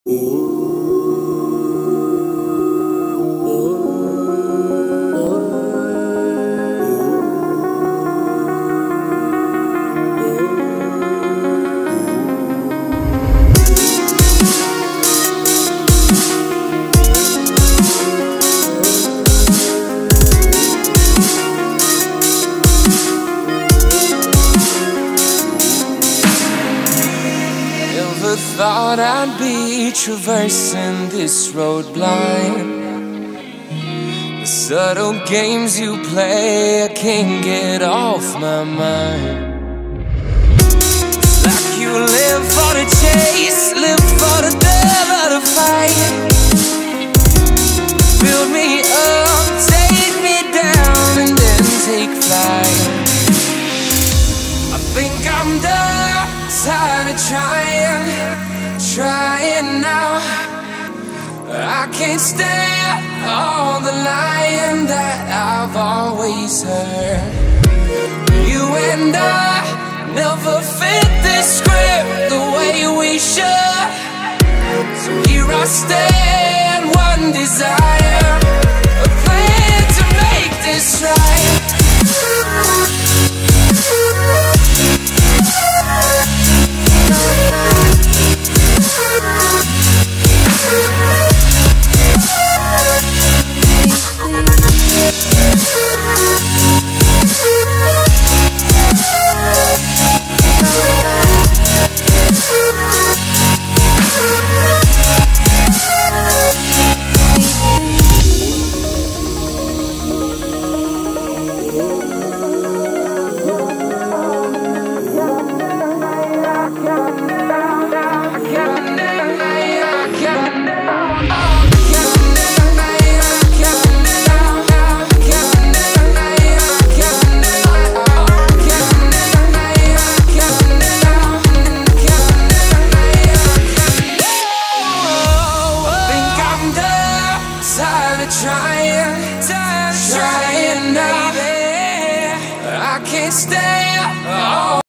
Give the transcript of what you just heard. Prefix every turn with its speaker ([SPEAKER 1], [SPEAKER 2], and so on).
[SPEAKER 1] Thought I'd be traversing this road blind. The subtle games you play, I can't get off my mind. It's like you live for the chase, live for the thrill of the fight. Build me up, take me down, and then take flight. I think I'm done, tired of trying now. I can't stand all the lying that I've always heard. You and I never fit this script the way we should. So here I stand, one desire, a plan to make this right. Trying now, I can't stay up.